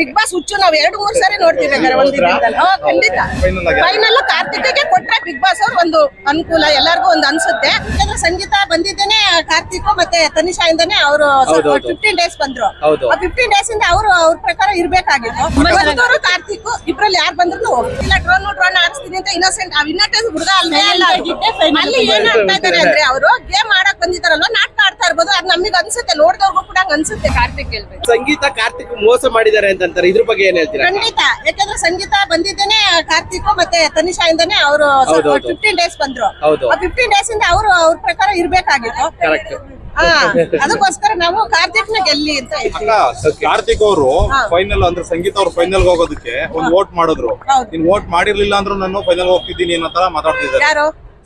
Big boss ಹುಚ್ಚು ನಾವು 2-3 ಸಾರಿ ನೋಡ್ತೀವಿ ಒಂದು ದಿನದಲ್ಲಿ. ಖಂಡಿತ ಫೈನಲ್ ಕಾರ್ತಿಕ್ಗೆ ಕೊಟ್ರೆ ಬಿಗ್ ಬಾಸ್ ಅವ್ರು ಒಂದು ಅನುಕೂಲ ಎಲ್ಲರಿಗೂ ಒಂದು ಅನ್ಸುತ್ತೆ. ಯಾಕಂದ್ರೆ ಸಂಗೀತ ಬಂದಿದ್ದೇನೆ ಕಾರ್ತಿಕ್ ಮತ್ತೆ ತನಿಷಾ ಇಂದಾನೆ ಅವರು 15 ಡೇಸ್ ಬಂದ್ರು. ಆ 15 ಡೇಸ್ ಇಂದ ಅವ್ರ ಪ್ರಕಾರ ಇರ್ಬೇಕಾಗಿತ್ತು. ಕಾರ್ತಿಕ್ ಇಬ್ರಲ್ಲಿ ಯಾರು ಬಂದ್ರು ಇಲ್ಲ ಡ್ರೋನ್ ಆಡಿಸ್ತೀನಿ ಅಂತ ಇನ್ನೋಸೆಂಟ್ ಹುಡುಗ ಅಲ್ವೇ ಅಲ್ಲ. ಅಲ್ಲಿ ಏನ್ ಆಗ್ತಾ ಇದಾರೆ ಅಂದ್ರೆ ಅವರು ಗೇಮ್ ಆಡಕ್ ಬಂದಿದಾರಲ್ವ, ನಾಟಕ ಆಡ್ತಾ ಇರ್ಬೋದು. ಅದ್ ನಮಗೆ ಅನ್ಸುತ್ತೆ, ನೋಡಿದವ್ರಿಗೂ ಕೂಡ ಅನ್ಸುತ್ತೆ. ಕಾರ್ತಿಕ್ ಹೇಳ್ಬೇಕು ಸಂಗೀತ ಕಾರ್ತಿಕ್ ಮೋಸ ಮಾಡಿದ್ದಾರೆ ಅಂತಾರೆ, ಇದ್ರ ಬಗ್ಗೆ ಏನ್ ಹೇಳ್ತೀರಾ? ಖಂಡಿತ, ಯಾಕಂದ್ರೆ ಸಂಗೀತ ಬಂದಿದ್ದೇನೆ ಕಾರ್ತಿಕ್ ಮತ್ತೆ ತನಿಷಾ ಇಂದಾನೆ ಅವರು 15 ಡೇಸ್ ಬಂದ್ರು. ಆ 15 ಡೇಸ್ ಇಂದ ಅವ್ರ ಪ್ರಕಾರ ಇರ್ಬೇಕಾಗಿತ್ತು. ಅದಕ್ಕೋಸ್ಕರ ನಾವು ಕಾರ್ತಿಕ್ ನ ಗೆಲ್ಲಿ ಅಂತ ಹೇಳ್ತೀವಿ. ಕಾರ್ತಿಕ್ ಅವರು ಫೈನಲ್ ಅಂದ್ರೆ ಸಂಗೀತ ಅವ್ರು ಫೈನಲ್ ಹೋಗೋದಕ್ಕೆ ಒಂದು ವೋಟ್ ಮಾಡಿದ್ರು. ನೀನ್ ವೋಟ್ ಮಾಡಿರ್ಲಿಲ್ಲ ಅಂದ್ರೂ ನಾನು ಫೈನಲ್ ಹೋಗ್ತಿದ್ದೀನಿ ಅನ್ನೋ ತರ ಮಾತಾಡ್ತಿದ್ದಾರೆ. ಯಾರು?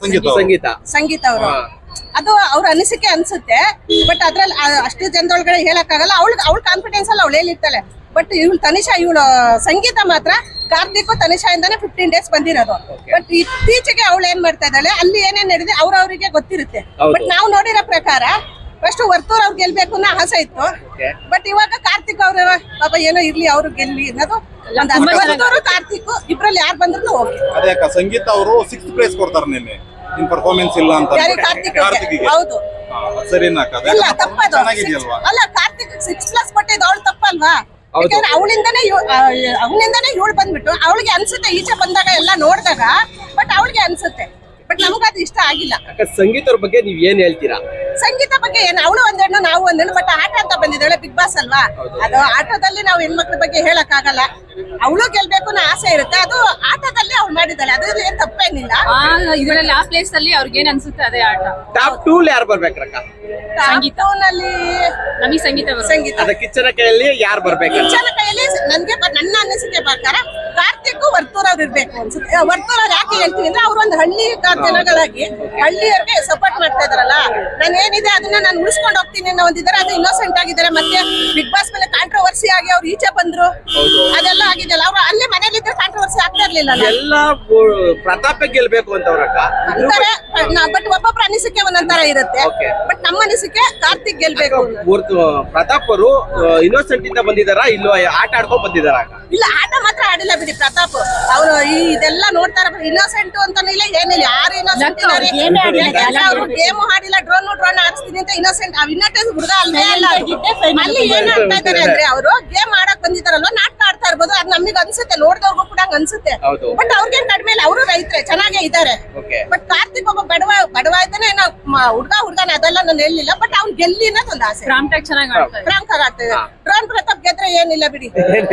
ಸಂಗೀತ ಅವರು. ಅದು ಅವ್ರ ಅನಿಸಿಕೆ ಅನ್ಸುತ್ತೆ. ಬಟ್ ಅದ್ರಲ್ಲಿ ಅಷ್ಟು ಜನದೊಳಗಡೆ ಹೇಳಕ್ಕಾಗಲ್ಲ. ಅವಳ ಕಾನ್ಫಿಡೆನ್ಸ್ ಅಲ್ಲಿ ಅವಳು ಹೇಳಿರ್ತಾಳೆ. ಬಟ್ ಇವಳು ತನಿಷಾ, ಇವಳು ಸಂಗೀತ ಮಾತ್ರ ಕಾರ್ತಿಕ್ ತನಿಷಾ ಇಂದಾನೆ 15 ಡೇಸ್ ಬಂದಿರೋದು. ಬಟ್ ಇತ್ತೀಚೆಗೆ ಅವಳು ಏನ್ ಮಾಡ್ತಾ ಇದ್ದಾಳೆ, ಅಲ್ಲಿ ಏನೇನ್ ನಡೆದಿದೆ ಅವ್ರವ್ರಿಗೆ ಗೊತ್ತಿರುತ್ತೆ. ಬಟ್ ನಾವು ನೋಡಿರೋ ಪ್ರಕಾರ ಫಸ್ಟ್ ವರ್ತೂರ್ ಅವ್ರು ಗೆಲ್ಬೇಕು ಅನ್ನೋ ಆಸೆ ಇತ್ತು. ಬಟ್ ಇವಾಗ ಕಾರ್ತಿಕ್ ಅವ್ರ ಪಾಪ ಏನೋ ಇರ್ಲಿ ಅವ್ರು ಗೆಲ್ಲಿ ಅನ್ನೋದು. ವರ್ತೂರು ಕಾರ್ತಿಕ್ ಇಬ್ರಲ್ಲಿ ಯಾರು ಬಂದ್ರು ಓಕೆ. ಅದೇ ಸಂಗೀತ ಅವರು 6th ಪ್ಲೇಸ್ ಕೊಡ್ತಾರೆ. ನಿನ್ನೆ ನಿಮ್ ಪರ್ಫಾರ್ಮೆನ್ಸ್ ಇಲ್ಲ ಅಂತ ಕಾರ್ತಿಕ್. ಹೌದು, ಸರಿನಾ? ತಪ್ಪದು ಅಲ್ಲ. ಕಾರ್ತಿಕ್ 6+ ಕೊಟ್ಟಿದ್ದು ಅವಳು ತಪ್ಪಲ್ವಾ? ಯಾಕಂದ್ರೆ ಅವಳಿಂದಾನೇ ಇವಳು ಬಂದ್ಬಿಟ್ಟು ಅವಳಿಗೆ ಅನ್ಸುತ್ತೆ ಈಚೆ ಬಂದಾಗ ಎಲ್ಲ ನೋಡಿದಾಗ. ಬಟ್ ಅವಳಿಗೆ ಅನ್ಸುತ್ತೆ. ಬಟ್ ನಮಗದು ಇಷ್ಟ ಆಗಿಲ್ಲ. ಸಂಗೀತ ಬಗ್ಗೆ ನೀವ್ ಏನ್ ಹೇಳ್ತೀರಾ? ಸಂಗೀತ ಬಗ್ಗೆ ಏನು, ಅವಳು ಒಂದೆಣ್ಣು ನಾವು ಒಂದೆಣ್ಣು. ಬಟ್ ಆಟ ಅಂತ ಬಂದಿದ್ದಾಳೆ ಬಿಗ್ ಬಾಸ್ ಅಲ್ವಾ. ಅದು ಆಟದಲ್ಲಿ ನಾವು ಹೆಣ್ಮಕ್ಳ ಬಗ್ಗೆ ಹೇಳಕ್ ಆಗಲ್ಲ. ಅವಳು ಗೆಲ್ಬೇಕು ಅನ್ನೋ ಆಸೆ ಇರುತ್ತೆ. ಅದು ಆಟದಲ್ಲಿ ಅವ್ಳು ಮಾಡಿದ್ದಾಳೆ, ಅದು ಏನ್ ತಪ್ಪೇನಿಲ್ಲ. ಇದರಲ್ಲಿ ಆ ಪ್ಲೇಸ್ ಅಲ್ಲಿ ಅವ್ರಿಗೆ ಏನ್ ಅನ್ಸುತ್ತೆ ಅದೇ ಆಟ. ಟಾಪ್ 2 ಯಾರು ಬರ್ಬೇಕ್ರಕ್ಕ? ಸಂಗೀತನಲ್ಲಿ ನಮಗೆ ಸಂಗೀತ. ಅದ ಕಿಚ್ಚನ ಕೈಯಲ್ಲಿ ಯಾರು ಬರ್ಬೇಕು? ಕಿಚ್ಚನ ಕೈಯಲ್ಲಿ ನನ್ನ ಅನಿಸಿಕೆ ಪ್ರಕಾರ ಕಾರ್ತಿಕ್ ವರ್ತೂರ್ ಅವ್ರು ಇರ್ಬೇಕು ಅನ್ಸುತ್ತೆ. ವರ್ತೂರ್ ಅವ್ರು ಯಾಕೆ ಹೇಳ್ತೀವಿ ಅಂದ್ರೆ ಅವ್ರು ಒಂದು ಹಳ್ಳಿ ಜನಗಳಾಗಿ ಹಳ್ಳಿಯವ್ರಿಗೆ ಸಪೋರ್ಟ್ ಮಾಡ್ತಾ ಇದಾರಲ್ಲ. ನಾನು ಏನಿದೆ ಅದನ್ನ ನಾನು ಉಳಿಸ್ಕೊಂಡು ಹೋಗ್ತೀನಿ ಅನ್ನೋ ಒಂದಿದ್ದಾರೆ. ಅದು ಇನ್ನೋಸೆಂಟ್ ಆಗಿದ್ದಾರೆ. ಮತ್ತೆ ಬಿಗ್ ಬಾಸ್ ಮೇಲೆ ಕಾಂಟ್ರವರ್ಸಿ ಆಗಿ ಅವ್ರು ಈಚೆ ಬಂದ್ರು, ಅದೆಲ್ಲ ಆಗಿದೆಯಲ್ಲ. ಅವ್ರು ಅಲ್ಲೇ ಮನೇಲಿದ್ರೆ ಕಾಂಟ್ರವರ್ಸಿ ಆಗ್ತಾ ಇರ್ಲಿಲ್ಲ. ಎಲ್ಲ ಪ್ರತಾಪ ಗೆಲ್ಬೇಕು ಅಂತ ಅವ್ರಕ್ಕ ಅಂತಾರೆ. ಬಟ್ ಒಬ್ಬೊಬ್ರ ಅನಿಸಿಕೆ ಒಂದೊಂದರ ಇರುತ್ತೆ. ಬಟ್ ನಮ್ಮ ಅನಿಸಿಕೆ ಕಾರ್ತಿಕ್ ಗೆಲ್ಬೇಕು. ಪ್ರತಾಪ್ ಅವರು ಇನ್ನೋಸೆಂಟ್ ಇಂದ ಬಂದಿದಾರ, ಇಲ್ಲೋ ಆಟ ಆಡ್ಕೊಂಡ್ ಬಂದಿದಾರ? ಇಲ್ಲ, ಆಟ ಮಾತ್ರ ಆಡಿಲ್ಲ ಬಿಡಿ ಪ್ರತಾಪ್. ಅವರು ಇದೆಲ್ಲ ನೋಡ್ತಾರ. ಇನ್ನೋಸೆಂಟ್ ಅಂತಾನು ಇಲ್ಲ, ಏನಿಲ್ಲ. ಯಾರು ಇನ್ನೋಸೆಂಟ್ ಇದ್ದಾರೆ? ಅವ್ರು ಗೇಮ್ ಆಡಿಲ್ಲ, ಡ್ರೋನ್ ಆಡಿಸ್ತೀನಿ ಅಂತ ಇನ್ನೋಸೆಂಟ್ ಹುಡುಗ ಅಲ್ವೇ ಅಲ್ಲ. ಅಲ್ಲಿ ಏನ್ ಆಗ್ತಾ ಇದಾರೆ ಅಂದ್ರೆ ಅವರು ಗೇಮ್ ಆಡಕ್ ಬಂದಿದಾರಲ್ವ, ನಾಟಕ ಆಡ್ತಾ ಇರ್ಬೋದು. ಅದ್ ನಮಗೆ ಅನ್ಸುತ್ತೆ, ನೋಡಿದವ್ರಿಗೂ ಕೂಡ ಅನ್ಸುತ್ತೆ. ಬಟ್ ಅವ್ರಿಗೇನ್ ಕಡಿಮೆ ಇಲ್ಲ, ಅವರು ರೈತರೆ ಚೆನ್ನಾಗೇ ಇದ್ದಾರೆ. ಬಟ್ ಕಾರ್ತಿಕ್ ಒಬ್ಬ ಬಡವ ಇದ್ದಾನೆ. ಹುಡ್ಗನ ಅದೆಲ್ಲ ನಾನು ಹೇಳಿಲ್ಲ. ಬಟ್ ಅವ್ನು ಗೆಲ್ಲಿ ಅನ್ನೋದು ಒಂದು ಆಸೆ. ಫ್ರಾಂಕ್ ಆಗ್ತದೆ. ಡ್ರೋನ್ ಪ್ರತಾಪ್ ಗೆದ್ರೆ ಏನಿಲ್ಲ ಬಿಡಿ.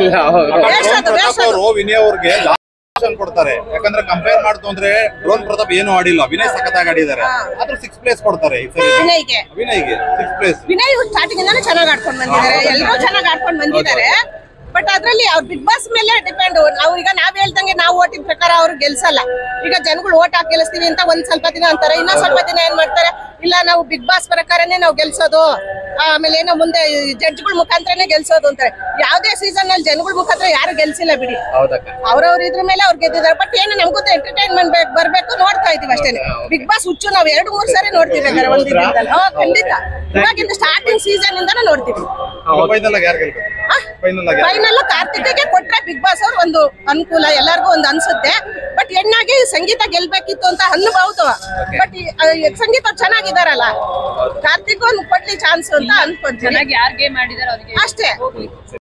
ವಿನಯ್ ಅವ್ರಿಗೆ ಕೊಡ್ತಾರೆ. ಯಾಕಂದ್ರೆ ಕಂಪೇರ್ ಮಾಡ್ತು ಅಂದ್ರೆ ಡ್ರೋನ್ ಪ್ರತಾಪ್ ಏನು ಆಡಿಲ್ಲ, ವಿನಯ್ ಸಖತ್ತಾಗಿ ಆಡಿದ್ದಾರೆ. ಆದ್ರೂ 6th ಪ್ಲೇಸ್ ಕೊಡ್ತಾರೆ ವಿನಯ್ಗೆ 6th ಪ್ಲೇಸ್. ವಿನಯ್ ಸ್ಟಾರ್ಟಿಂಗ್ ಇಂದಾನೆ ಚೆನ್ನಾಗಿ ಆಡ್ಕೊಂಡು ಬಂದಿದ್ದಾರೆ. ಎಲ್ಲರೂ ಚೆನ್ನಾಗಿ ಆಡ್ಕೊಂಡು ಬಂದಿದ್ದಾರೆ. ಬಟ್ ಅದ್ರಲ್ಲಿ ಅವ್ರು ಬಿಗ್ ಬಾಸ್ ಮೇಲೆ ಡಿಪೆಂಡ್. ಅವ್ರೀಗ ನಾವ್ ಹೇಳ್ದಂಗೆ ನಾವು ಓಟಿನ ಪ್ರಕಾರ ಅವ್ರು ಗೆಲ್ಸಲ್ಲ. ಈಗ ಜನಗಳು ಓಟ್ ಹಾಕಿ ಗೆಲ್ಲಿಸ್ತೀವಿ ಅಂತ ಒಂದ್ ಸ್ವಲ್ಪ ದಿನ ಅಂತಾರೆ. ಇನ್ನೊಂದ್ ಸ್ವಲ್ಪ ದಿನ ಏನ್ ಮಾಡ್ತಾರೆ, ಇಲ್ಲ ನಾವು ಬಿಗ್ ಬಾಸ್ ಪ್ರಕಾರನೇ ನಾವು ಗೆಲ್ಸೋದು, ಆಮೇಲೆ ಏನೋ ಮುಂದೆ ಜಡ್ಜ್ಗಳ ಮುಖಾಂತರನೇ ಗೆಲ್ಸೋದು ಅಂತಾರೆ. ಯಾವ್ದೇ ಸೀಸನ್ ಅಲ್ಲಿ ಜನಗಳ ಮುಖಾಂತರ ಯಾರು ಗೆಲ್ಸಿಲ್ಲ ಬಿಡಿ. ಅವ್ರವ್ರ ಇದ್ರ ಮೇಲೆ ಅವ್ರು ಗೆದ್ದಿದ್ದಾರೆ. ಬಟ್ ಏನು ನಮಗೂ ಎಂಟರ್ಟೈನ್ಮೆಂಟ್ ಬರ್ಬೇಕು, ನೋಡ್ತಾ ಇದೀವಿ ಅಷ್ಟೇ. ಬಿಗ್ ಬಾಸ್ ಹುಚ್ಚು ನಾವು 2-3 ಸಾರಿ ನೋಡ್ತೀವಿ ಒಂದು ದಿನದಲ್ಲಿ. ಖಂಡಿತ ಇವಾಗಿಂದ ಸ್ಟಾರ್ಟಿಂಗ್ ಸೀಸನ್ ಇಂದಾನೆ ನೋಡ್ತೀವಿ. ಫೈನಲ್ ಕಾರ್ತಿಕ್ಗೆ ಕೊಟ್ರೆ ಬಿಗ್ ಬಾಸ್ ಅವ್ರು ಒಂದು ಅನುಕೂಲ ಎಲ್ಲರಿಗೂ ಒಂದು ಅನ್ಸುತ್ತೆ. ಬಟ್ ಹೆಣ್ಣಾಗಿ ಸಂಗೀತ ಗೆಲ್ಬೇಕಿತ್ತು ಅಂತ ಅನ್ಬಹುದು. ಬಟ್ ಸಂಗೀತ ಚೆನ್ನಾಗಿದಾರಲ್ಲ, ಕಾರ್ತಿಕ್ ಒಂದು ಕೊಡ್ಲಿ ಚಾನ್ಸ್ ಅಂತ ಅನ್ಕೊಂತೀನಿ. ಚೆನ್ನಾಗಿ ಯಾರು ಗೇಮ್ ಆಡಿದಾರೆ ಅವ್ರಿಗೆ ಅಷ್ಟೇ.